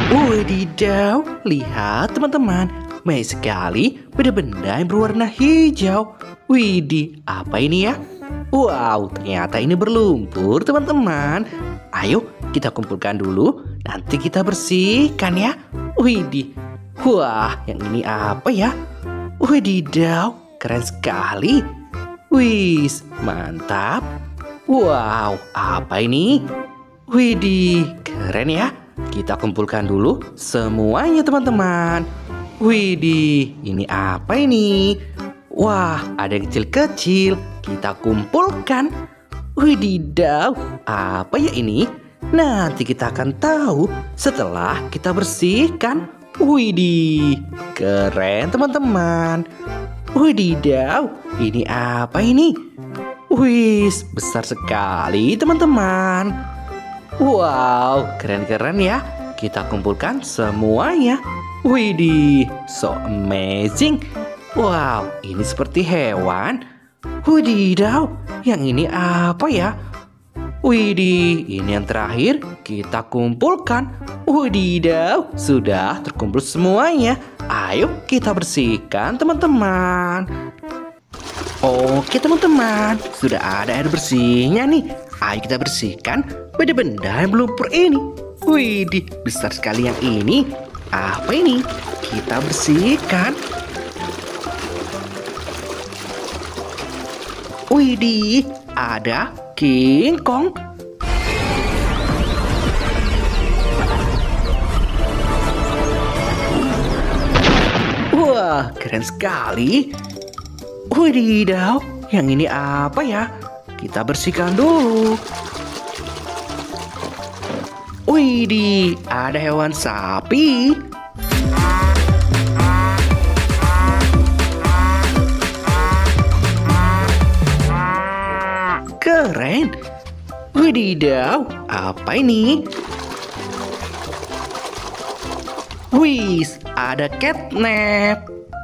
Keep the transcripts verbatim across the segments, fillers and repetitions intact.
Wadidaw, lihat teman-teman, banyak sekali benda-benda yang berwarna hijau. Widih, apa ini ya? Wow, ternyata ini berlumpur teman-teman. Ayo kita kumpulkan dulu, nanti kita bersihkan ya. Widih, wah yang ini apa ya? Wadidaw, keren sekali. Wis, mantap. Wow, apa ini? Widih, keren ya. Kita kumpulkan dulu semuanya teman-teman. Widih, ini apa ini? Wah, ada yang kecil-kecil. Kita kumpulkan. Wididaw, apa ya ini? Nanti kita akan tahu setelah kita bersihkan. Widih, keren teman-teman. Wididaw, ini apa ini? Wis, besar sekali teman-teman. Wow, keren-keren ya. Kita kumpulkan semuanya. Widih, so amazing. Wow, ini seperti hewan. Wididaw, yang ini apa ya? Widih, ini yang terakhir kita kumpulkan. Wididaw, sudah terkumpul semuanya. Ayo kita bersihkan teman-teman. Oke teman-teman, sudah ada air bersihnya nih. Ayo kita bersihkan benda-benda yang berlumpur ini. Widih, besar sekali yang ini. Apa ini? Kita bersihkan. Widih, ada King Kong. Wah, keren sekali. Wadidaw, yang ini apa ya? Kita bersihkan dulu. Widih, ada hewan sapi. Keren. Wadidaw, apa ini? Wis, ada catnap.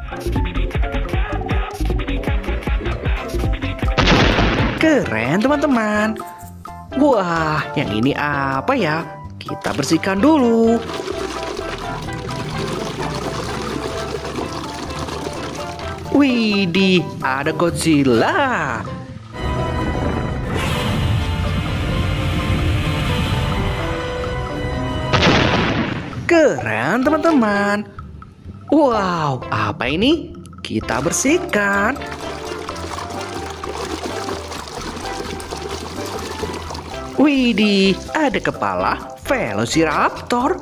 Keren teman-teman. Wah, yang ini apa ya? Kita bersihkan dulu. Widih, ada Godzilla. Keren teman-teman. Wow, apa ini? Kita bersihkan. Widih, ada kepala Velociraptor.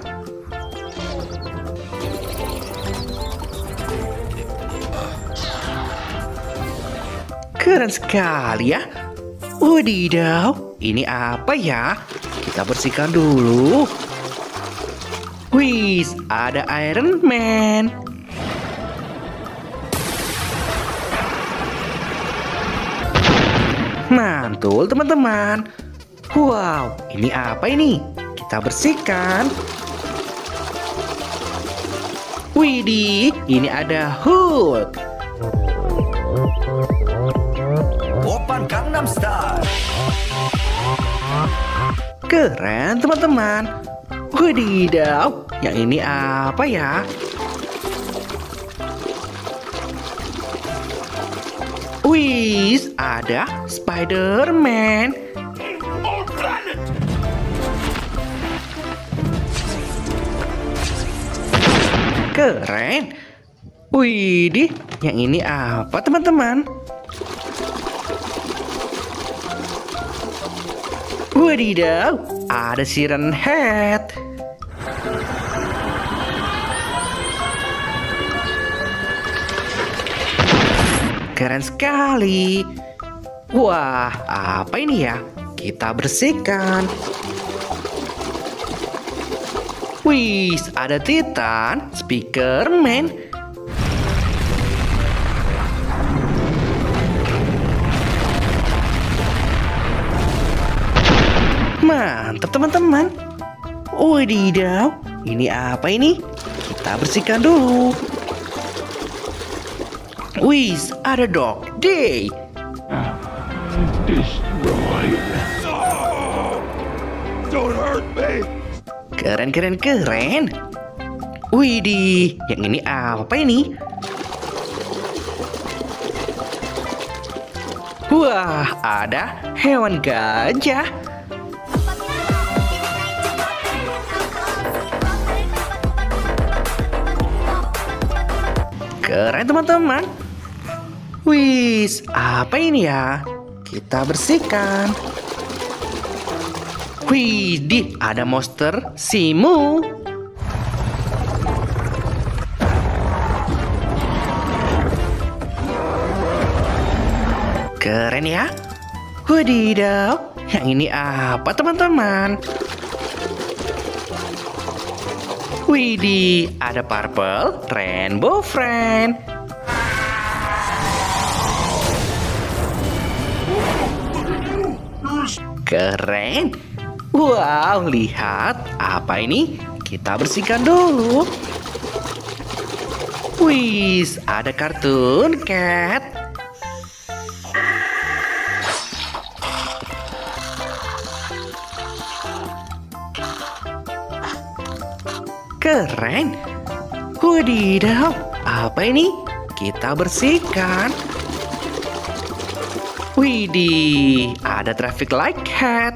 Keren sekali ya. Wadidaw, ini apa ya? Kita bersihkan dulu. Wis, ada Iron Man. Mantul teman-teman. Wow, ini apa ini? Kita bersihkan. Widih, ini ada Hulk. Oppan Gangnam Style. Keren teman-teman. Wadidaw, yang ini apa ya? Wis, ada Spider-Man. Keren. Widih, yang ini apa teman-teman? Wadidaw, ada Siren Head. Keren sekali. Wah, apa ini ya? Kita bersihkan. Wis, ada Titan, Speakerman. Mantap teman-teman. Wadidaw, ini apa ini? Kita bersihkan dulu. Wis, ada Dog Day. Destroy. Don't hurt me. Keren, keren, keren. Widih, yang ini apa ini? Wah, ada hewan gajah. Keren teman-teman. Wis, apa ini ya? Kita bersihkan. Widih, ada monster Simu. Keren ya. Wadidaw, yang ini apa teman-teman? Widih, ada purple rainbow friend. Keren. Wow, lihat apa ini? Kita bersihkan dulu. Wis, ada kartun cat. Keren. Wadidaw, apa ini? Kita bersihkan. Widih, ada traffic light cat.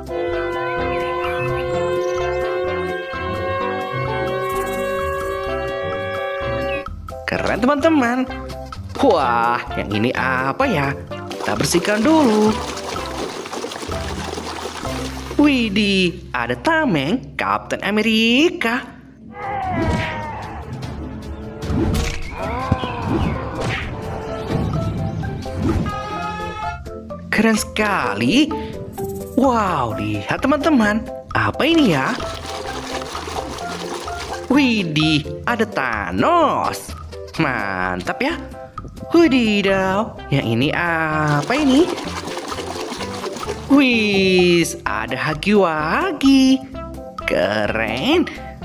Keren teman-teman. Wah, yang ini apa ya? Kita bersihkan dulu. Widih, ada tameng Captain America. Keren sekali. Wow, lihat teman-teman. Apa ini ya? Widih, ada Thanos. Mantap ya. Wadidaw, yang ini apa ini? Wis, ada Hagi-Wagi. Keren.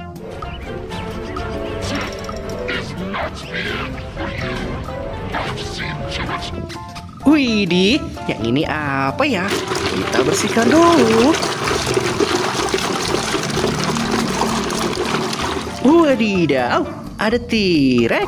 Widih, yang ini apa ya? Kita bersihkan dulu. Wadidaw, ada T-Rex.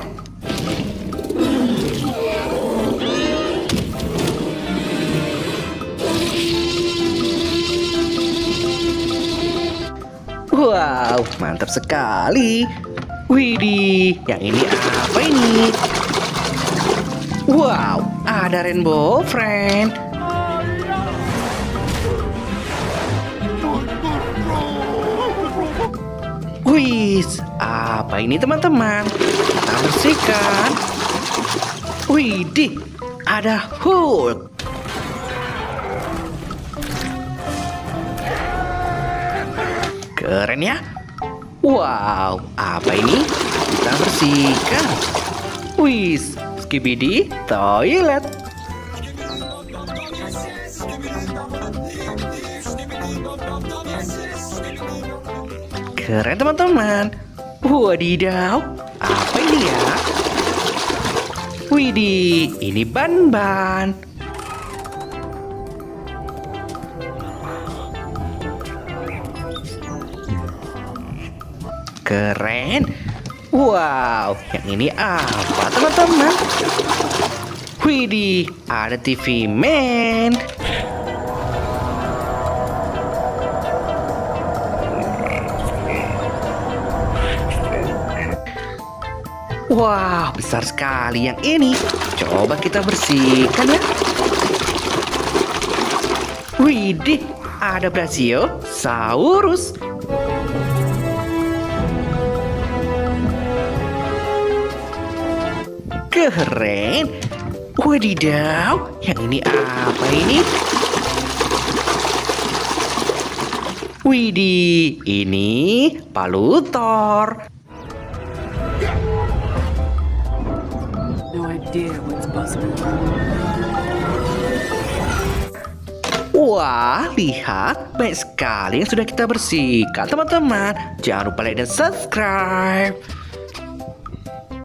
Wow, mantap sekali. Widih, yang ini apa ini? Wow, ada rainbow friend. Wis, apa ini teman-teman? Kita bersihkan. Widih, ada Hulk. Keren ya. Wow, apa ini? Kita bersihkan. Wis, Skibidi toilet. Keren teman-teman. Wadidaw, apa ini ya? Widih, ini ban-ban. Keren. Wow, yang ini apa teman-teman? Widih, ada T V Man. Wah, besar sekali yang ini. Coba kita bersihkan ya. Widih, ada Brachiosaurus. Keren. Wadidaw, yang ini apa ini? Widih, ini Palutor. No idea what's possible. Wah, lihat, banyak sekali yang sudah kita bersihkan teman-teman. Jangan lupa like dan subscribe.